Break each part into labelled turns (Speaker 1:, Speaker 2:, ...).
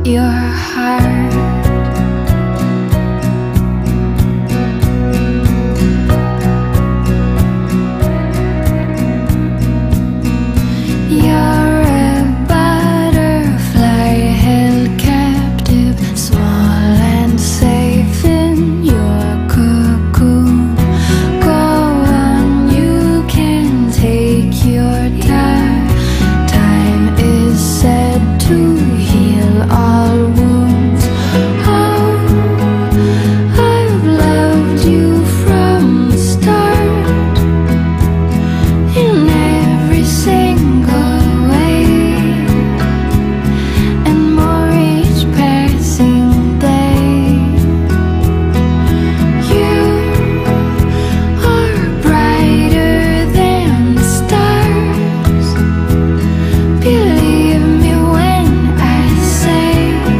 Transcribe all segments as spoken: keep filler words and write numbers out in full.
Speaker 1: your heart. You're a butterfly held captive, small and safe in your cocoon. Go on, you can take your time. Time is said to heal all wounds. Oh, I've loved you from the start, in every single way, and more each passing day. You are brighter than the stars. Believe me when I say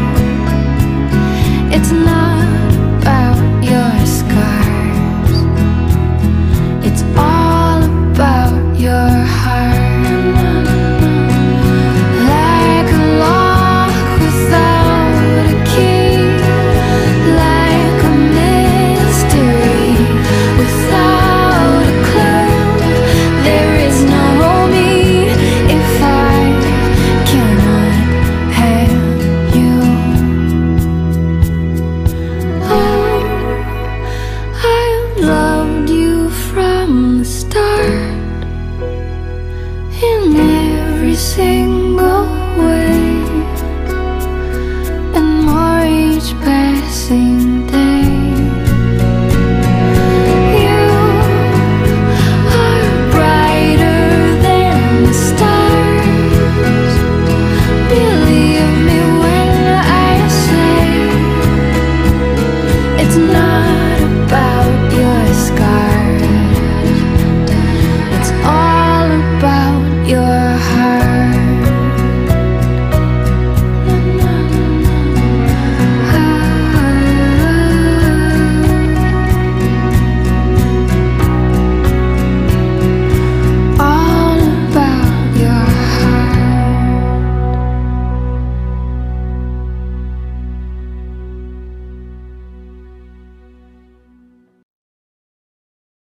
Speaker 1: it's not about your scars, it's all about your heart. Like a lock without a key, like a mystery without a clue. There is no me if I cannot have you. Oh, I loved you from the start, in every single way, and more each passing